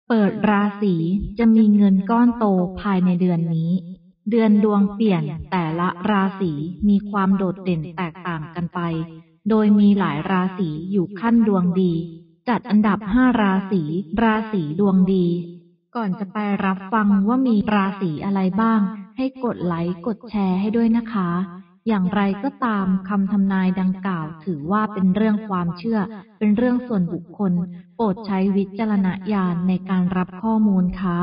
เปิดราศีจะมีเงินก้อนโตภายในเดือนนี้เดือนดวงเปลี่ยนแต่ละราศีมีความโดดเด่นแตกต่างกันไปโดยมีหลายราศีอยู่ขั้นดวงดีจัดอันดับ5ราศีดวงดีก่อนจะไปรับฟังว่ามีราศีอะไรบ้างให้กดไลค์กดแชร์ให้ด้วยนะคะอย่างไรก็ตามคำทำนายดังกล่าวถือว่าเป็นเรื่องความเชื่อเป็นเรื่องส่วนบุคคลโปรดใช้วิจารณญาณในการรับข้อมูลค่ะ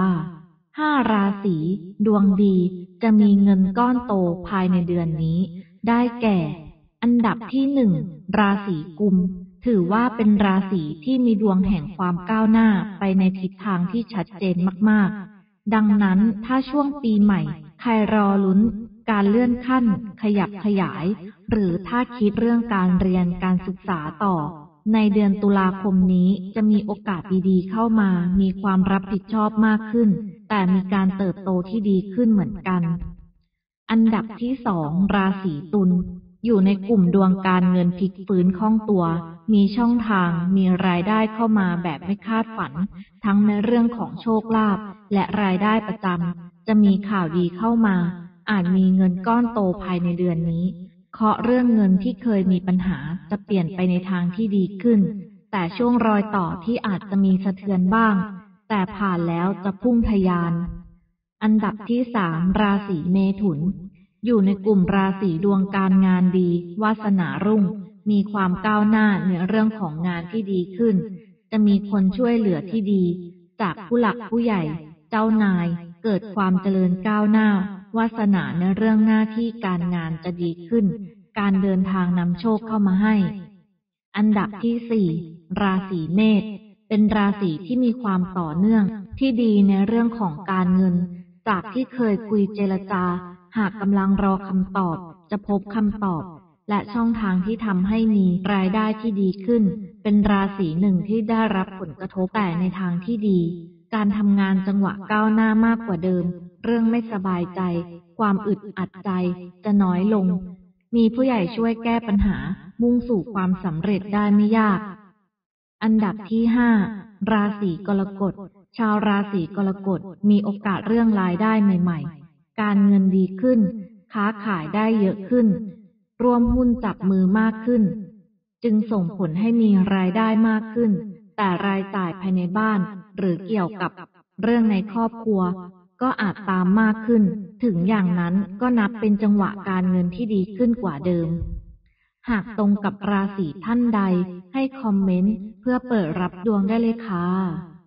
5ราศีดวงดีจะมีเงินก้อนโตภายในเดือนนี้ได้แก่อันดับที่1ราศีกุมถือว่าเป็นราศีที่มีดวงแห่งความก้าวหน้าไปในทิศทางที่ชัดเจนมากๆดังนั้นถ้าช่วงปีใหม่ใครรอลุ้นการเลื่อนขั้นขยับขยายหรือถ้าคิดเรื่องการเรียนการศึกษาต่อในเดือนตุลาคมนี้จะมีโอกาสดีๆเข้ามามีความรับผิดชอบมากขึ้นแต่มีการเติบโตที่ดีขึ้นเหมือนกันอันดับที่2ราศีตุลอยู่ในกลุ่มดวงการเงินพลิกฟื้นคล่องตัวมีช่องทางมีรายได้เข้ามาแบบไม่คาดฝันทั้งในเรื่องของโชคลาภและรายได้ประจำจะมีข่าวดีเข้ามาอาจมีเงินก้อนโตภายในเดือนนี้เคราะห์เรื่องเงินที่เคยมีปัญหาจะเปลี่ยนไปในทางที่ดีขึ้นแต่ช่วงรอยต่อที่อาจจะมีสะเทือนบ้างแต่ผ่านแล้วจะพุ่งทะยานอันดับที่3ราศีเมถุนอยู่ในกลุ่มราศีดวงการงานดีวาสนารุ่งมีความก้าวหน้าในเรื่องของงานที่ดีขึ้นจะมีคนช่วยเหลือที่ดีจากผู้หลักผู้ใหญ่เจ้านายเกิดความเจริญก้าวหน้าวาสนาในเรื่องหน้าที่การงานจะดีขึ้นการเดินทางนำโชคเข้ามาให้อันดับที่4ราศีเมษเป็นราศีที่มีความต่อเนื่องที่ดีในเรื่องของการเงินจากที่เคยคุยเจรจาหากกำลังรอคำตอบจะพบคำตอบและช่องทางที่ทำให้มีรายได้ที่ดีขึ้นเป็นราศีหนึ่งที่ได้รับผลกระทบแต่ในทางที่ดีการทำงานจังหวะก้าวหน้ามากกว่าเดิมเรื่องไม่สบายใจความอึดอัดใจจะน้อยลงมีผู้ใหญ่ช่วยแก้ปัญหามุ่งสู่ความสำเร็จได้ไม่ยากอันดับที่5ราศีกรกฎชาวราศีกรกฎมีโอกาสเรื่องรายได้ใหม่ๆการเงินดีขึ้นค้าขายได้เยอะขึ้นร่วมหุ้นจับมือมากขึ้นจึงส่งผลให้มีรายได้มากขึ้นแต่รายจ่ายภายในบ้านหรือเกี่ยวกับเรื่องในครอบครัวก็อาจตามมากขึ้นถึงอย่างนั้นก็นับเป็นจังหวะการเงินที่ดีขึ้นกว่าเดิมหากตรงกับราศีท่านใดให้คอมเมนต์เพื่อเปิดรับดวงได้เลยค่ะ